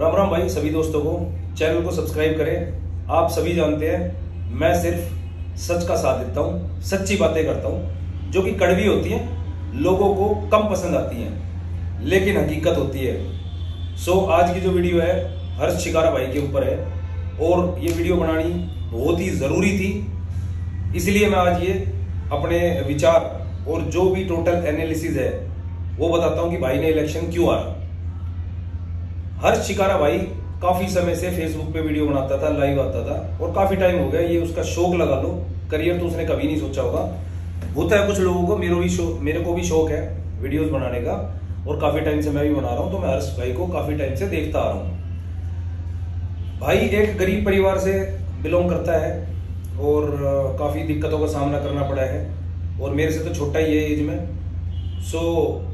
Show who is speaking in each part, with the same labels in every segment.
Speaker 1: राम राम भाई सभी दोस्तों को। चैनल को सब्सक्राइब करें। आप सभी जानते हैं मैं सिर्फ सच का साथ देता हूं, सच्ची बातें करता हूं जो कि कड़वी होती हैं, लोगों को कम पसंद आती हैं, लेकिन हकीकत होती है। सो आज की जो वीडियो है हर्ष शिकारा भाई के ऊपर है और ये वीडियो बनानी बहुत ही जरूरी थी, इसलिए मैं आज ये अपने विचार और जो भी टोटल एनालिसिस है वो बताता हूं कि भाई ने इलेक्शन क्यों हारा। हर्ष शिकारा भाई काफी समय से फेसबुक पे वीडियो बनाता था, लाइव आता था और काफी टाइम हो गया। ये उसका शौक लगा लो, करियर तो उसने कभी नहीं सोचा होगा। होता है कुछ लोगों को, मेरे को भी शौक है वीडियोस बनाने का और काफी टाइम से मैं भी बना रहा हूं, तो मैं हर्ष भाई को काफी टाइम से देखता आ रहा हूं। भाई एक गरीब परिवार से बिलोंग करता है और काफी दिक्कतों का सामना करना पड़ा है और मेरे से तो छोटा ही है एज में। सो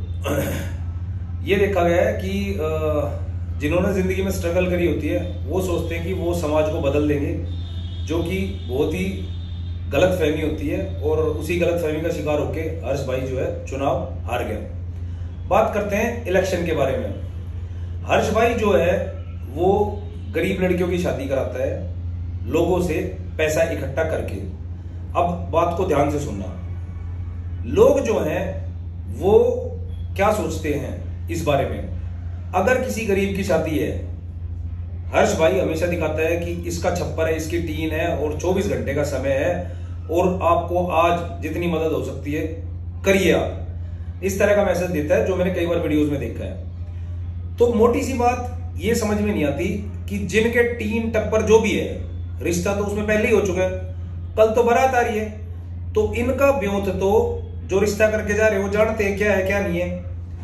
Speaker 1: ये देखा गया है कि जिन्होंने जिंदगी में स्ट्रगल करी होती है वो सोचते हैं कि वो समाज को बदल देंगे, जो कि बहुत ही गलत फहमी होती है और उसी गलत फहमी का शिकार होके हर्ष भाई जो है चुनाव हार गया। बात करते हैं इलेक्शन के बारे में। हर्ष भाई जो है वो गरीब लड़कियों की शादी कराता है लोगों से पैसा इकट्ठा करके। अब बात को ध्यान से सुनना, लोग जो हैं वो क्या सोचते हैं इस बारे में। अगर किसी गरीब की शादी है, हर्ष भाई हमेशा दिखाता है कि इसका छप्पर है, इसकी टीन है और 24 घंटे का समय है और आपको आज जितनी मदद हो सकती है करिए आप। इस तरह का मैसेज देता है जो मैंने कई बार वीडियोस में देखा है। तो मोटी सी बात ये समझ में नहीं आती कि जिनके टीन टप्पर जो भी है, रिश्ता तो उसमें पहले ही हो चुका है, कल तो बारात आ रही है, तो इनका ब्योत तो जो रिश्ता करके जा रहे हैं वो जानते हैं क्या है क्या नहीं है।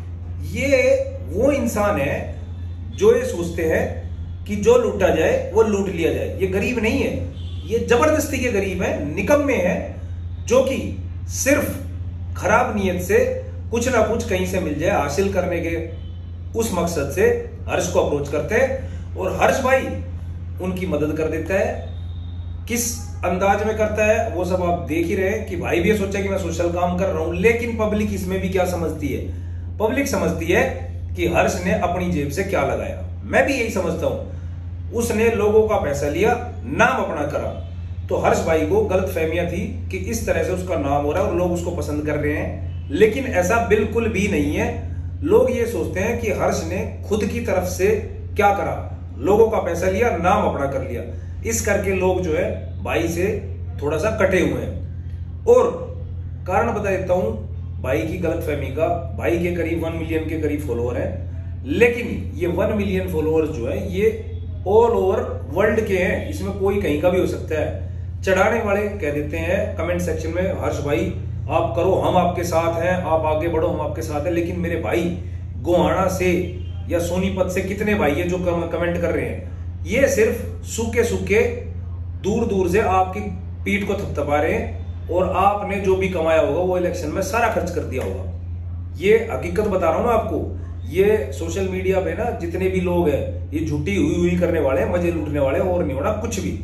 Speaker 1: ये वो इंसान है जो ये सोचते हैं कि जो लूटा जाए वो लूट लिया जाए। ये गरीब नहीं है, ये जबरदस्ती के गरीब है, निकम्मे हैं, जो कि सिर्फ खराब नीयत से कुछ ना कुछ कहीं से मिल जाए हासिल करने के उस मकसद से हर्ष को अप्रोच करते हैं और हर्ष भाई उनकी मदद कर देता है। किस अंदाज में करता है वो सब आप देख ही रहे हैं कि भाई भी ये सोचा कि मैं सोशल काम कर रहा हूं, लेकिन पब्लिक इसमें भी क्या समझती है, पब्लिक समझती है कि हर्ष ने अपनी जेब से क्या लगाया। मैं भी यही समझता हूं, उसने लोगों का पैसा लिया, नाम अपना करा। तो हर्ष भाई को गलत फहमियां थी कि इस तरह से उसका नाम हो रहा है और लोग उसको पसंद कर रहे हैं, लेकिन ऐसा बिल्कुल भी नहीं है। लोग ये सोचते हैं कि हर्ष ने खुद की तरफ से क्या करा, लोगों का पैसा लिया, नाम अपना कर लिया। इस करके लोग जो है भाई से थोड़ा सा कटे हुए हैं। और कारण बता देता हूं भाई की गलतफहमी का। भाई के करीब 1 मिलियन के करीब फॉलोअर हैं, लेकिन ये 1 मिलियन फॉलोअर्स जो है ये ऑल ओवर वर्ल्ड के हैं, इसमें कोई कहीं का भी हो सकता है। चढ़ाने वाले कह देते हैं कमेंट सेक्शन में, हर्ष भाई आप करो, हम आपके साथ हैं, आप आगे बढ़ो, हम आपके साथ हैं। लेकिन मेरे भाई गोहाना से या सोनीपत से कितने भाई है जो कमेंट कर रहे हैं, ये सिर्फ सूखे सूखे दूर दूर से आपकी पीठ को थपथपा रहे हैं और आपने जो भी कमाया होगा वो इलेक्शन में सारा खर्च कर दिया होगा। ये हकीकत बता रहा हूं मैं आपको। ये सोशल मीडिया पे ना जितने भी लोग हैं ये झूठी हुई करने वाले हैं, मजे लूटने वाले हैं, और नहीं होना कुछ भी।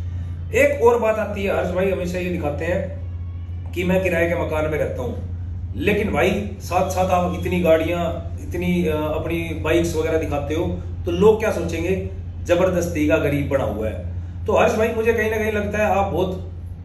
Speaker 1: एक और बात आती है, हर्ष भाई हमेशा ये दिखाते हैं कि मैं किराए के मकान में रहता हूं, लेकिन भाई साथ साथ आप इतनी गाड़ियां, इतनी अपनी बाइक्स वगैरह दिखाते हो तो लोग क्या सोचेंगे, जबरदस्ती का गरीब बना हुआ है। तो हर्ष भाई मुझे कहीं ना कहीं लगता है आप बहुत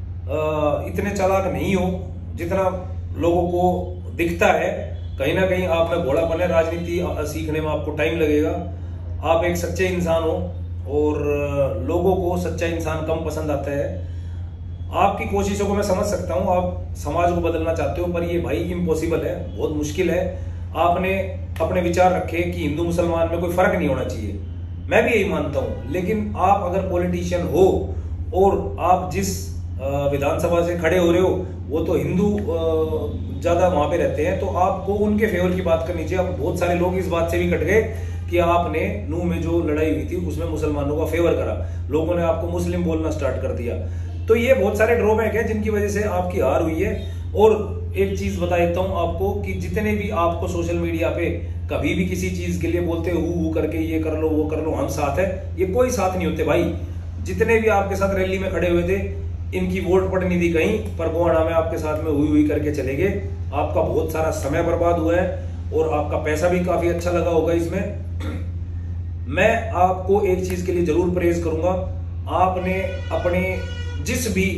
Speaker 1: इतने चालाक नहीं हो जितना लोगों को दिखता है। कहीं ना कहीं आप में घोड़ापन है, राजनीति सीखने में आपको टाइम लगेगा। आप एक सच्चे इंसान हो और लोगों को सच्चा इंसान कम पसंद आता है। आपकी कोशिशों को मैं समझ सकता हूं, आप समाज को बदलना चाहते हो, पर ये भाई इम्पॉसिबल है, बहुत मुश्किल है। आपने अपने विचार रखे कि हिंदू मुसलमान में कोई फर्क नहीं होना चाहिए, मैं भी यही मानता हूं, लेकिन आप अगर पॉलिटिशियन हो और आप जिस विधानसभा से खड़े हो रहे हो वो तो हिंदू ज्यादा वहां पे रहते हैं, तो आपको उनके फेवर की बात करनी चाहिए। अब बहुत सारे लोग इस बात से भी कट गए कि आपने नूह में जो लड़ाई हुई थी उसमें मुसलमानों का फेवर करा, लोगों ने आपको मुस्लिम बोलना स्टार्ट कर दिया। तो ये बहुत सारे ड्रॉबैक है जिनकी वजह से आपकी हार हुई है। और एक चीज बता देता हूं आपको कि जितने भी आपको सोशल मीडिया पे कभी भी किसी चीज के लिए बोलते हु करके ये कर लो वो कर लो, हम साथ है, ये कोई साथ नहीं होते भाई। जितने भी आपके साथ रैली में खड़े हुए थे इनकी वोट पड़नी थी कहीं, पर गोहाना में आपके साथ में हुई करके चले गए। आपका बहुत सारा समय बर्बाद हुआ है और आपका पैसा भी काफी अच्छा लगा होगा इसमें। मैं आपको एक चीज के लिए जरूर प्रेज करूंगा, आपने अपने जिस भी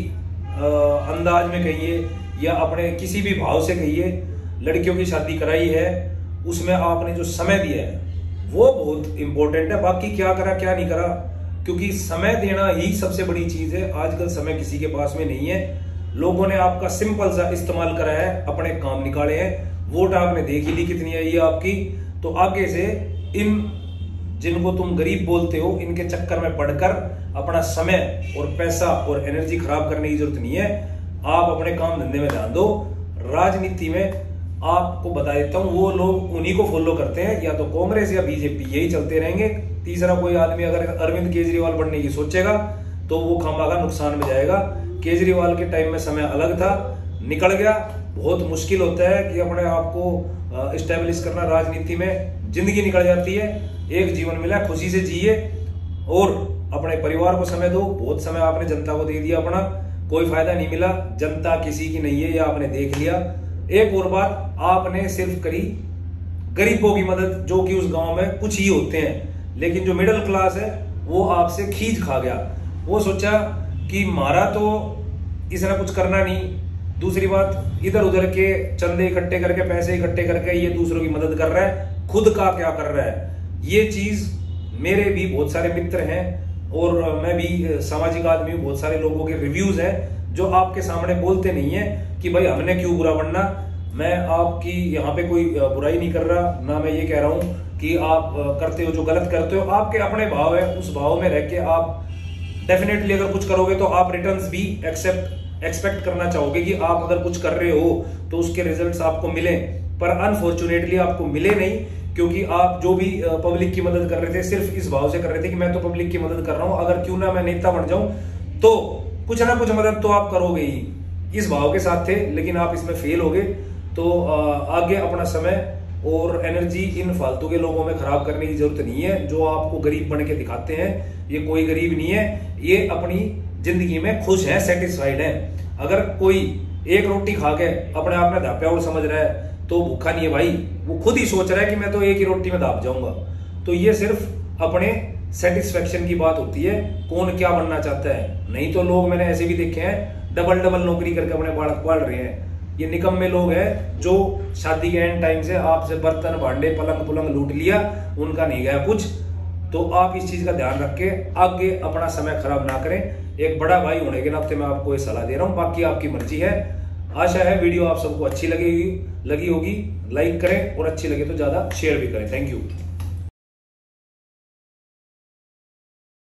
Speaker 1: अंदाज में कहिए या अपने किसी भी भाव से कहिए लड़कियों की शादी कराई है, उसमें आपने जो समय दिया है वो बहुत इंपॉर्टेंट है। बाकी क्या करा क्या नहीं करा, क्योंकि समय देना ही सबसे बड़ी चीज है। आजकल समय किसी के पास में नहीं है। लोगों ने आपका सिंपल सा इस्तेमाल करा है, अपने काम निकाले हैं। वोट आपने देख ही ली कितनी आई है आपकी। तो आगे से इन जिनको तुम गरीब बोलते हो इनके चक्कर में पड़कर अपना समय और पैसा और एनर्जी खराब करने की जरूरत नहीं है। आप अपने काम धंधे में ध्यान दो। राजनीति में आपको बता देता हूं, वो लोग उन्हीं को फॉलो करते हैं, या तो कांग्रेस या बीजेपी, यही चलते रहेंगे। तीसरा कोई आदमी अगर अरविंद केजरीवाल बनने की सोचेगा तो वो खामखा नुकसान में जाएगा। केजरीवाल के टाइम में समय अलग था, निकल गया। बहुत मुश्किल होता है कि अपने आप को इस्टेब्लिश करना राजनीति में। जिंदगी निकल जाती है, एक जीवन मिला, खुशी से जिए और अपने परिवार को समय दो। बहुत समय आपने जनता को दे दिया अपना, कोई फायदा नहीं मिला। जनता किसी की नहीं है, यह आपने देख लिया। एक और बात, आपने सिर्फ करी गरीबों की मदद, जो कि उस गांव में कुछ ही होते हैं, लेकिन जो मिडिल क्लास है वो आपसे खींच खा गया। वो सोचा कि मारा तो इसने कुछ करना नहीं। दूसरी बात, इधर उधर के चंदे इकट्ठे करके, पैसे इकट्ठे करके ये दूसरों की मदद कर रहा है, खुद का क्या कर रहा है। ये चीज मेरे भी बहुत सारे मित्र हैं और मैं भी सामाजिक आदमी हूं। बहुत सारे लोगों के रिव्यूज हैं जो आपके सामने बोलते नहीं है कि भाई हमने क्यों बुरा बनना। मैं आपकी यहाँ पे कोई बुराई नहीं कर रहा, ना मैं ये कह रहा हूं कि आप करते हो जो गलत करते हो। आपके अपने भाव है, उस भाव में रह के आप डेफिनेटली अगर कुछ करोगे तो आप रिटर्न्स भी एक्सपेक्ट करना चाहोगे कि आप अगर कुछ कर रहे हो तो उसके रिजल्ट्स आपको मिले। पर अनफॉर्चुनेटली आपको मिले नहीं, क्योंकि आप जो भी पब्लिक की मदद कर रहे थे सिर्फ इस भाव से कर रहे थे कि मैं तो पब्लिक की मदद कर रहा हूं, अगर क्यों ना मैं नेता बन जाऊं तो कुछ ना कुछ मदद तो आप करोगे ही, इस भाव के साथ थे। लेकिन आप इसमें फेल हो गए। तो आगे अपना समय और एनर्जी इन फालतू के लोगों में खराब करने की जरूरत नहीं है, जो आपको गरीब बन के दिखाते हैं। ये कोई गरीब नहीं है, ये अपनी जिंदगी में खुश है, सेटिस्फाइड है। अगर कोई एक रोटी खा के अपने आप में धाप्याउड़ समझ रहा है तो भूखा नहीं है भाई, वो खुद ही सोच रहा है कि मैं तो एक ही रोटी में दाब जाऊंगा। तो ये सिर्फ अपने सेटिस्फेक्शन की बात होती है, कौन क्या बनना चाहता है। नहीं तो लोग मैंने ऐसे भी देखे हैं डबल नौकरी करके अपने बालक पाल रहे हैं। ये निकम्मे लोग हैं जो शादी के एंड टाइम से आपसे बर्तन भांडे पलंग पुलंग लूट लिया, उनका नहीं गया कुछ। तो आप इस चीज का ध्यान रख के आगे अपना समय खराब ना करें। एक बड़ा भाई होने के नाते मैं आपको ये सलाह दे रहा हूं, बाकी आपकी मर्जी है। आशा है वीडियो आप सबको अच्छी लगी होगी। लाइक करें और अच्छी लगे तो ज्यादा शेयर भी करें। Thank you.